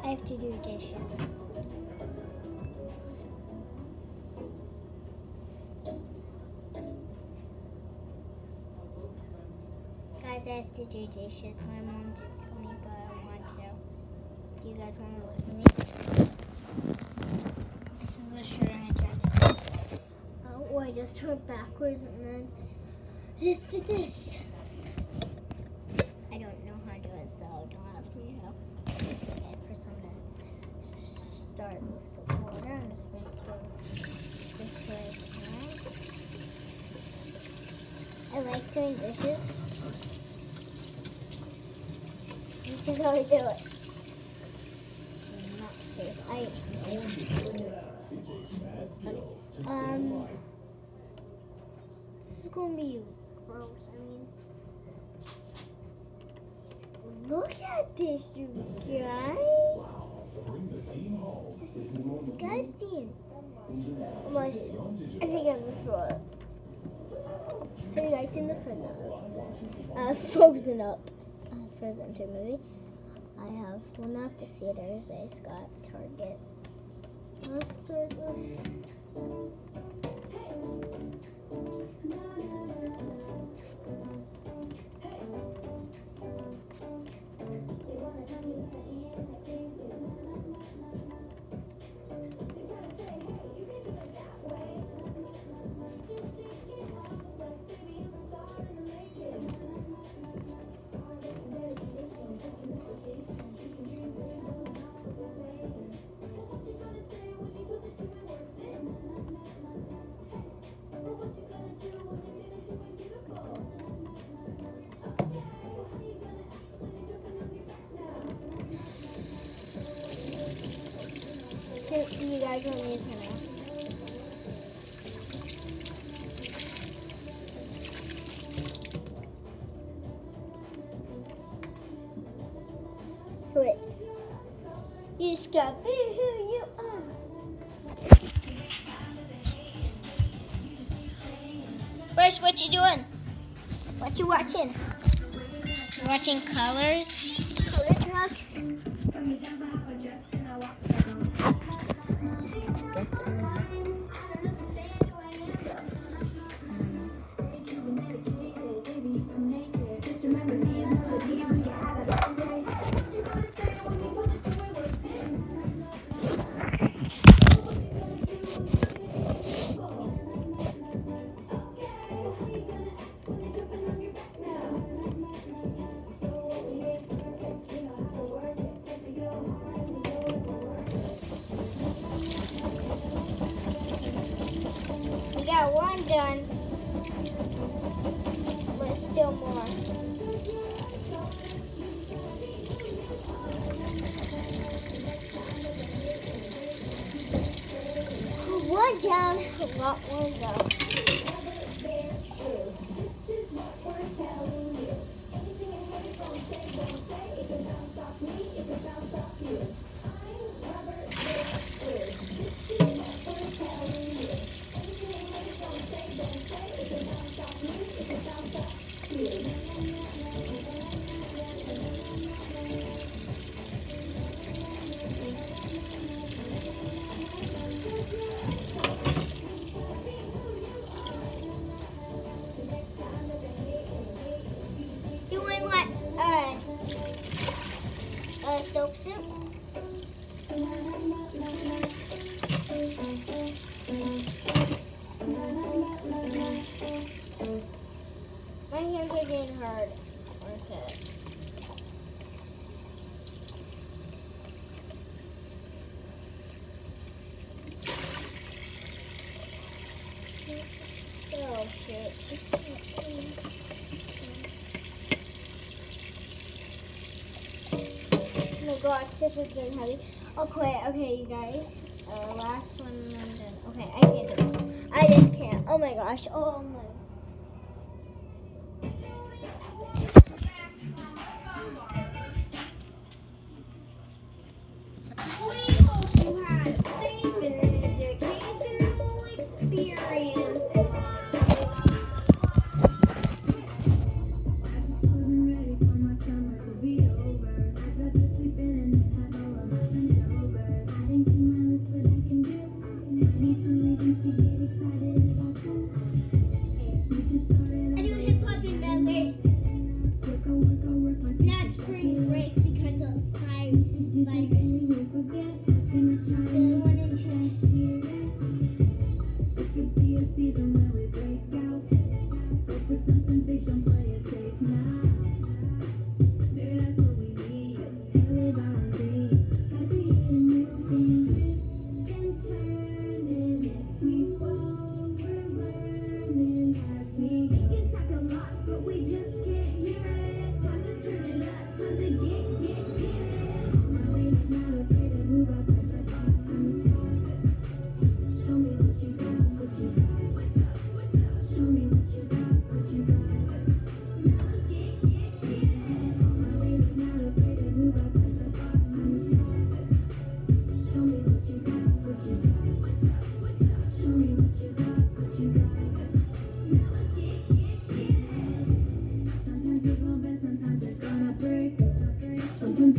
have to do dishes. Guys, I have to do dishes. My mom didn't tell me, but I want to. Do you guys want to look at me? This is a shirt I tried to do. Oh, I just turned backwards and then just did this. I don't know how to do it, so don't ask me how. Okay, first I'm going to start with the water. I'm just going to start this way. I like doing dishes. This is how I do it. Not safe. This is gonna be gross. I mean, look at this, you guys. Disgusting. Almost. I think I'm gonna throw it. Have you guys seen the Frozen Up? Frozen 2 movie. I have, well, not the theaters, I just got Target. Let's start with you guys want me to turn off? Wait. You just gotta be who you are. First, what you doing? What you watching? You watching Colors? Color Trucks? Got one done, but still more. One down, a lot more go. Soap soup. My hands are getting hard. Okay. Oh shit. Oh my gosh, this is getting heavy. Okay, you guys. Last one and I'm done. Okay, I can't do it. I just can't. Oh my gosh. Oh my.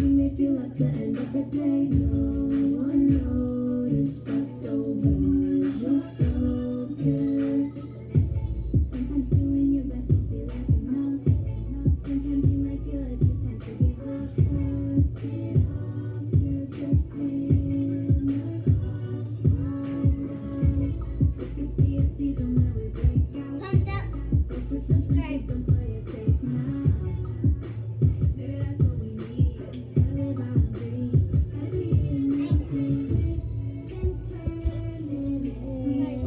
you may feel like the end of the day. No one noticed, but don't lose your focus. Sometimes doing your best won't be like enough. Sometimes you might feel like just have to give up. Force it off, you're just paying the cost right now. This could be a season where we break out. Thumbs up. Subscribe. Don't play it safe now. Maybe that's what we need. Gotta live our dream. Gotta be in that place and turn it Nice.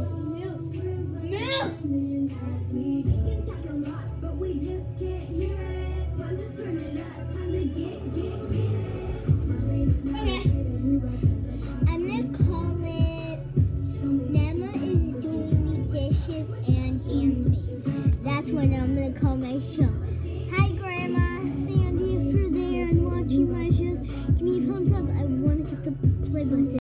Move. We can talk a lot, but we just can't hear it. Time to turn it up. Time to get it. Okay. I'm gonna call it Nema is doing the dishes and dancing. That's what I'm gonna call my show. Hi Grandma, Sandy, if you're there and watching my shows, give me a thumbs up. I want to get the play button.